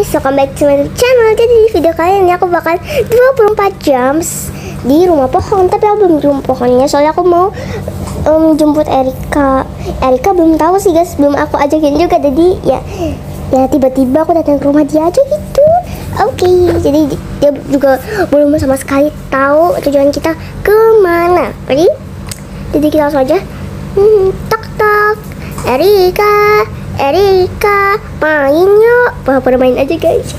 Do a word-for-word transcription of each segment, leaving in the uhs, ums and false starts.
guys, welcome back to my channel. Jadi di video kali ini aku bakal dua puluh empat jam di rumah pohon. Tapi aku belum di rumah pohonnya, soalnya aku mau um, jemput Erika. Erika belum tahu sih guys, belum aku ajakin juga. Jadi ya ya tiba-tiba aku datang ke rumah dia aja gitu. Oke, okay, jadi dia juga belum sama sekali tahu tujuan kita kemana. Oke, jadi kita langsung aja. Hmm, tak tak, Erika. Erika, main yuk. Pura-pura main aja guys.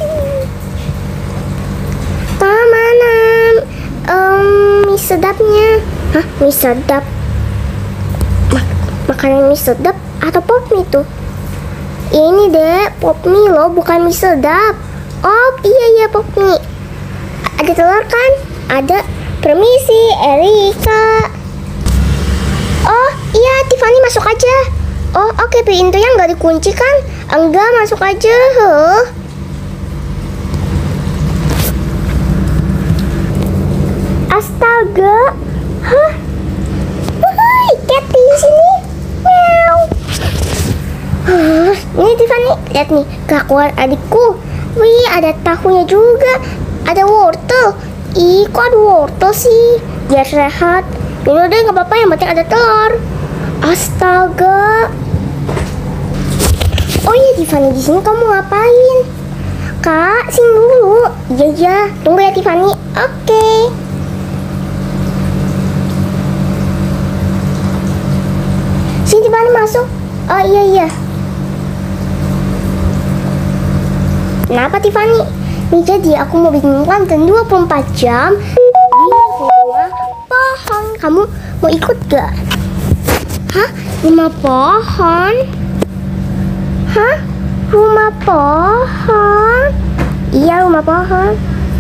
Mana um, mie sedapnya? Hah, mie sedap? Mak makanan mie sedap atau pop mie tuh? Ini deh, pop mie loh, bukan mie sedap. Oh iya iya, pop mie. Ada telur kan? Ada. Permisi Erika. Oh iya, Tiffany masuk aja. Oh oke, okay, pintunya nggak dikunci kan? Enggak, masuk aja. Huh. Astaga. Hah? Woi, Cathy sini. Meow. Huh. Ini Tiffany, lihat nih kelakuan adikku. Wih, ada tahunya juga. Ada wortel. Ih, kok ada wortel sih? Biar sehat. Yaudah deh, nggak apa-apa, yang penting ada telur. Astaga. Oh iya Tiffany, di sini kamu ngapain? Kak, sini dulu. Iya iya, tunggu ya Tiffany. Oke. Okay. Sini Tiffany masuk. Oh iya iya. Kenapa Tiffany? Nih jadi aku mau bikin konten dua puluh empat jam di rumah pohon. Kamu mau ikut gak? Hah? Rumah pohon? Hah? Rumah pohon? Iya, rumah pohon.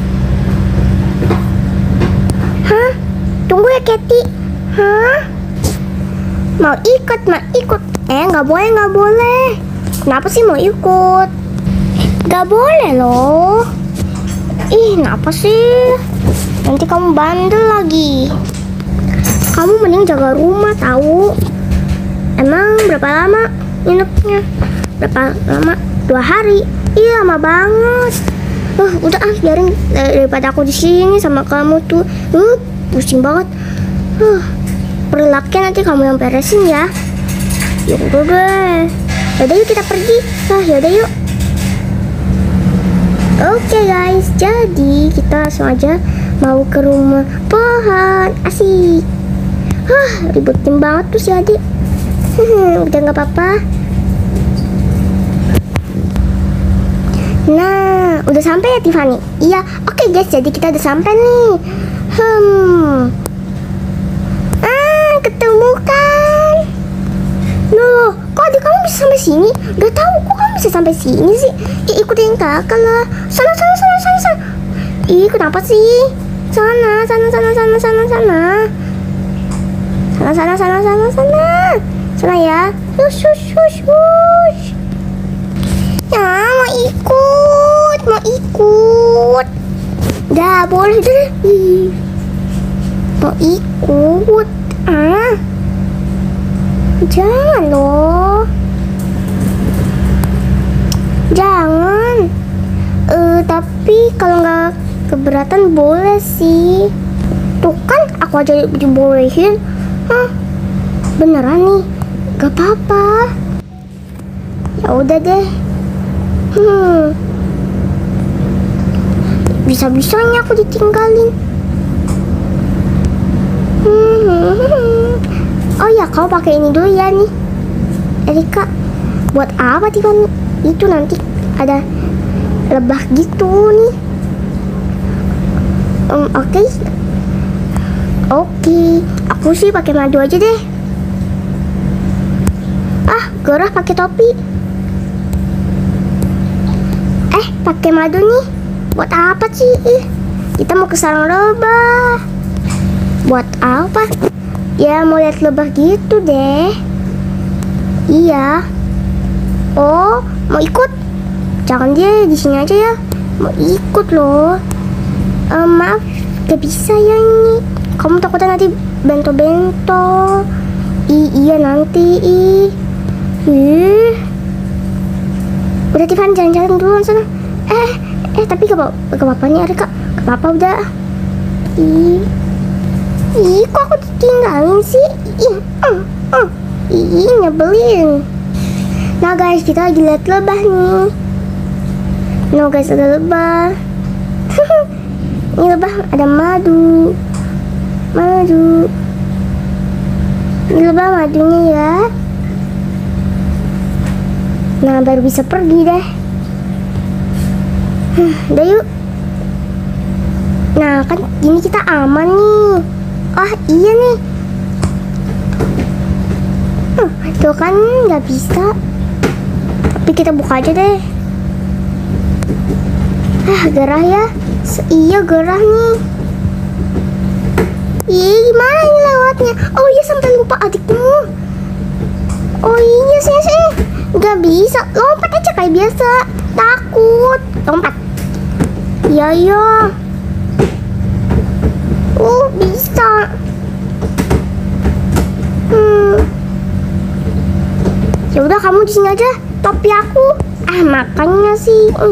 Hah? Tunggu ya, Cathy. Hah? Mau ikut, mau ikut. Eh, nggak boleh, nggak boleh. Kenapa sih mau ikut? Nggak boleh loh. Ih, kenapa sih? Nanti kamu bandel lagi. Kamu mending jaga rumah tahu. Emang berapa lama nginepnya? Berapa lama? Dua hari. Iya, lama banget. Uh, udah ah, biarin daripada aku di sini sama kamu tuh. Uh, pusing banget. Uh, perlakian nanti kamu yang beresin ya. Yaudah deh. Yaudah yuk kita pergi. Nah, yaudah yuk. Oke okay, guys, jadi kita langsung aja mau ke rumah pohon. Asik. Hah, ributin banget tuh si adik. Udah nggak apa-apa. Nah, udah sampai ya Tiffany? Iya, oke okay guys, jadi kita udah sampai nih. Hmm. Ah, ketemu kan? Loh, kok adik kamu bisa sampai sini? Gak tahu, kok kamu bisa sampai sini sih? Ya, ikutin kakak lah. Sana, sana, sana, sana, sana. Ih, kenapa sih? Sana, sana, sana, sana, sana, sana. Sana, sana, sana, sana, sana. Sana ya. Hush, hush, hush, hush. Ya, mau ikut, mau ikut. Gak boleh deh. Mau ikut. Ah. Jangan loh. Jangan. Eh, uh, tapi kalau nggak keberatan boleh sih. Tuh kan, aku aja dibolehin. Hah? Beneran nih? Gak apa-apa. Ya udah deh. Hmm. Bisa-bisanya aku ditinggalin. Hmm. Oh ya, kau pakai ini dulu ya nih, Erika. Buat apa Tiffany? Itu nanti ada lebah gitu nih. Um, Oke. Okay. Oke, okay. Aku sih pakai madu aja deh. Ah, Gerah pakai topi. Eh, pakai madu nih. Buat apa sih? Kita mau ke sarang lebah. Buat apa? Ya mau lihat lebah gitu deh. Iya. Oh, mau ikut? Jangan dia di sini aja ya. Mau ikut loh. Um, maaf, gak bisa ya ini. Kamu takutnya nanti bento-bento. I iya nanti. Ih. Udah Tiffany, jalan-jalan dulu sana. Eh, eh tapi gak apa, gak apa-apa nih Erika. Gak apa-apa udah. Ih, ih kok aku ditinggalin sih? Ih, mm, mm. Ih nyebelin. Nah guys, kita lagi lihat lebah nih. No guys, ada lebah. Ini lebah ada madu. Madu. Ini lebah madunya ya. Nah baru bisa pergi deh. Udah yuk. Nah kan gini kita aman nih. Oh iya nih. Hmm, tuh kan nggak bisa. Tapi kita buka aja deh. Ah gerah ya. Iya gerah nih. Ih gimana ini lewatnya? Oh iya sampai lupa adikmu. Oh iya sih sih. Nggak bisa. Lompat aja kayak biasa. Takut. Lompat. Iya iya. Oh bisa. Hmm. Ya udah kamu di sini aja. Topi aku. Ah makannya sih. Hmm.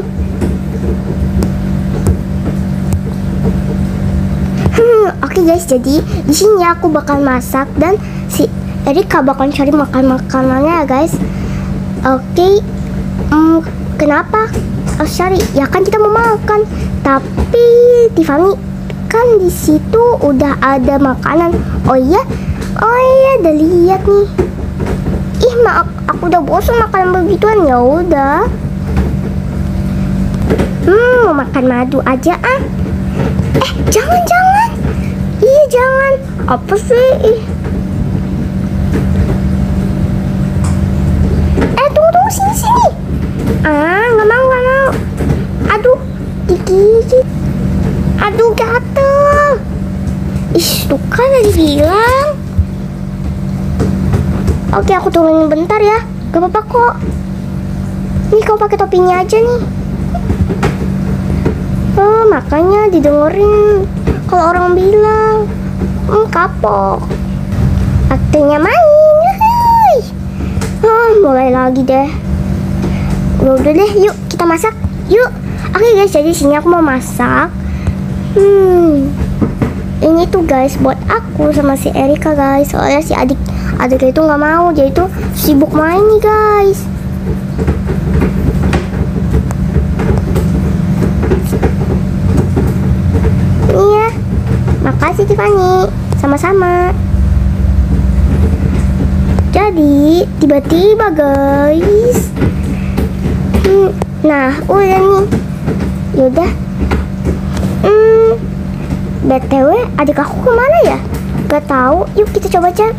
Hmm, Oke okay guys, jadi di sini aku bakal masak dan si Erika bakal cari makan makanannya ya guys. Oke, okay. hmm, kenapa? Oh sorry, ya kan kita mau makan. Tapi Tiffany kan di situ udah ada makanan. Oh iya, oh iya, udah lihat nih. Ih, maaf, aku udah bosan makan begituan ya udah. Hmm, mau makan madu aja ah. Eh, jangan jangan. Iya jangan. Apa sih? Ih. Eh tunggu tunggu sini sini. Ah nggak mau nggak mau. Aduh digigit. Aduh gatel. Ih tuh kan tadi bilang. Oke aku turunin bentar ya. Gak apa-apa kok. Nih kau pakai topinya aja nih. Oh, makanya didengerin kalau orang bilang hmm, kapok. Waktunya main. Oh, mulai lagi deh. Udah, udah deh, yuk kita masak. Yuk. Oke guys, jadi sini aku mau masak. Hmm. Ini tuh guys buat aku sama si Erika guys. Soalnya si adik adiknya itu nggak mau, jadi tuh sibuk main nih guys. Iya, makasih Tiffany, sama-sama. Jadi tiba-tiba guys, hmm, nah udah nih, yaudah. Hmm, B T W adik aku kemana ya? Gak tahu. Yuk kita coba cek.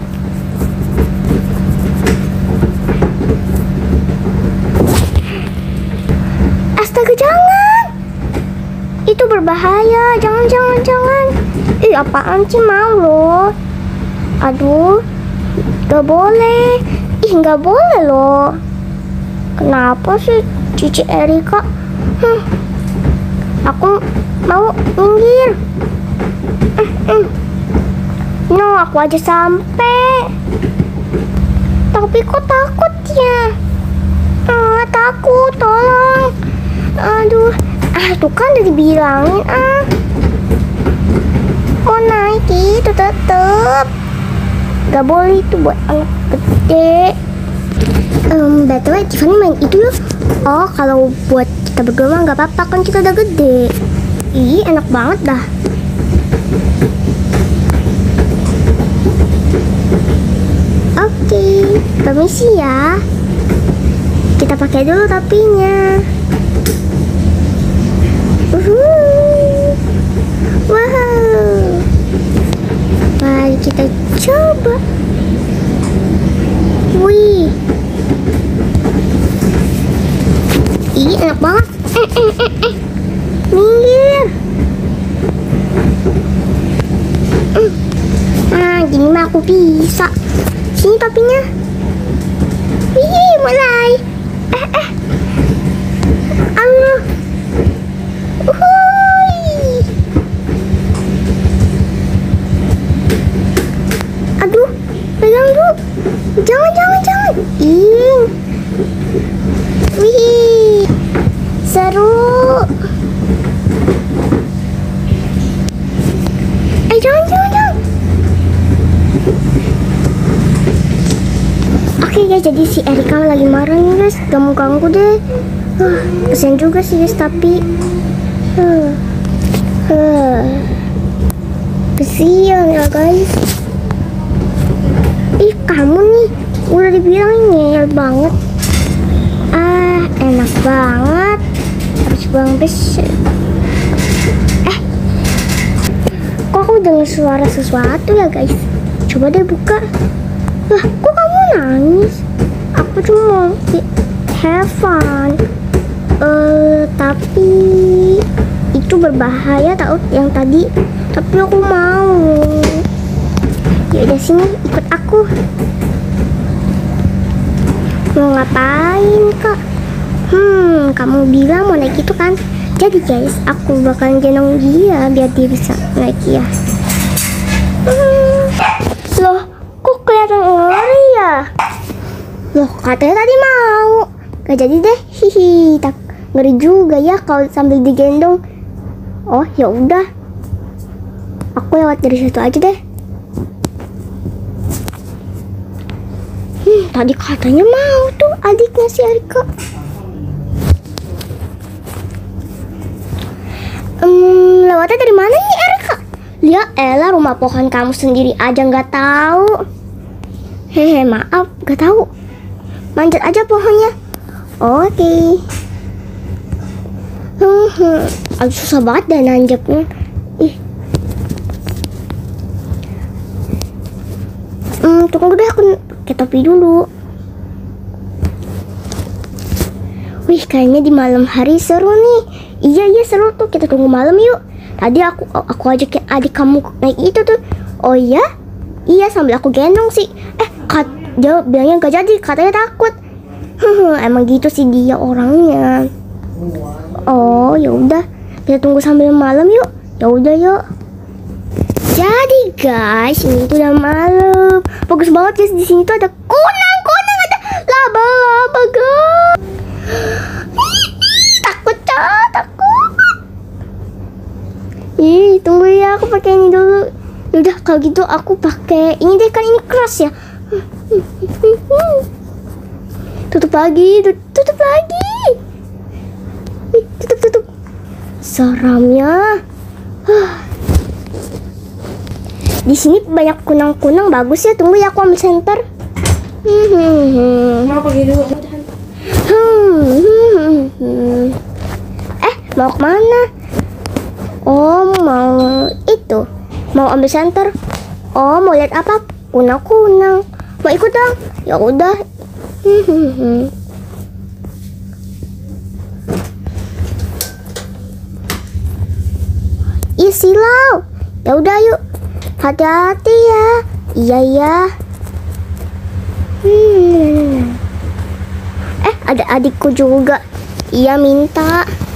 Astaga jangan. Itu berbahaya, jangan jangan jangan. Ih apaan sih mau loh. Aduh, gak boleh. Ih gak boleh loh. Kenapa sih Cici Erika? Hmm. Aku mau minggir. Hmm, hmm. No aku aja sampai. Tapi kok takut ya? Ah takut, tolong. Aduh. Ah tuh kan udah dibilangin ah. Mau naik itu tetep gak boleh itu buat anak gede. Um, B T W Tiffany main itu loh. Oh kalau buat kita berdua mah gak apa-apa kan kita udah gede. Ih enak banget dah. Oke, permisi ya. Kita pakai dulu topinya. Uhuh. Wow. Mari kita coba. Wih. Ih, enak banget. Eh, eh, eh, eh. Minggir. Mm. Ah, gini mah aku bisa. Sini topinya. Wih, mulai. Eh, eh. Allah. Uhuy. Aduh, pegang dulu. Jangan, jangan, jangan. Ih. Wih, seru. Oke guys, jadi si Erika lagi marah nih guys. Gak mau ganggu deh. uh, Kesian juga sih guys, tapi uh, uh, kesian ya guys. Ih, kamu nih udah dibilang ngeyel banget. Ah, enak banget. Habis buang besar. Eh, kok aku dengar suara sesuatu ya guys? Coba deh buka. Lah, kok kamu nangis? Aku cuma mau have fun. Eh, tapi itu berbahaya tau yang tadi. Tapi aku mau. Ya udah sini, ikut aku. Mau ngapain kak? Hmm, kamu bilang mau naik itu kan? Jadi guys, aku bakalan gendong dia biar dia bisa naik ya. Hmm. Loh, kok kelihatan ngeri ya? Loh, katanya tadi mau. Gak jadi deh, hihi. Tak ngeri juga ya kalau sambil digendong. Oh, ya udah. Aku lewat dari situ aja deh. Hmm, tadi katanya mau tuh adiknya si Erika. Hmm, lewatnya dari mana nih Erika? Ya elah, rumah pohon kamu sendiri aja nggak tahu. Hehe, maaf, nggak tahu. Manjat aja pohonnya. Oke. Hmm, hmm. Aduh, susah banget deh nanjapnya. Ih. Hmm, tunggu deh, aku pakai topi dulu. Wih, kayaknya di malam hari seru nih. Iya iya seru tuh, kita tunggu malam yuk. Tadi aku aku ajakin adik kamu naik itu tuh. Oh iya? Iya, sambil aku gendong sih. Eh, kat, dia bilangnya gak jadi, katanya takut. Emang gitu sih dia orangnya. Oh, ya udah. Kita tunggu sambil malam yuk. Ya udah yuk. Jadi guys, ini tuh udah malam. Bagus banget guys, di sini tuh ada kunang, kunang ada laba-laba guys. Takut cah, takut. Ih, tunggu ya, aku pakai ini dulu. Udah kalau gitu aku pakai ini deh, kan ini keras ya. Tutup lagi, tutup lagi. Tutup, tutup. Seramnya. Di sini banyak kunang-kunang, bagus ya. Tunggu ya, aku ambil senter. Mau pergi dulu. Eh, mau kemana? Oh, mau itu. Mau ambil senter. Oh, mau lihat apa? Kunang-kunang. Mau ikut dong? Ya udah. Ih, silau. Ya udah yuk. Hati-hati ya. Iya ya. Hmm. Eh, ada adikku juga. Iya minta.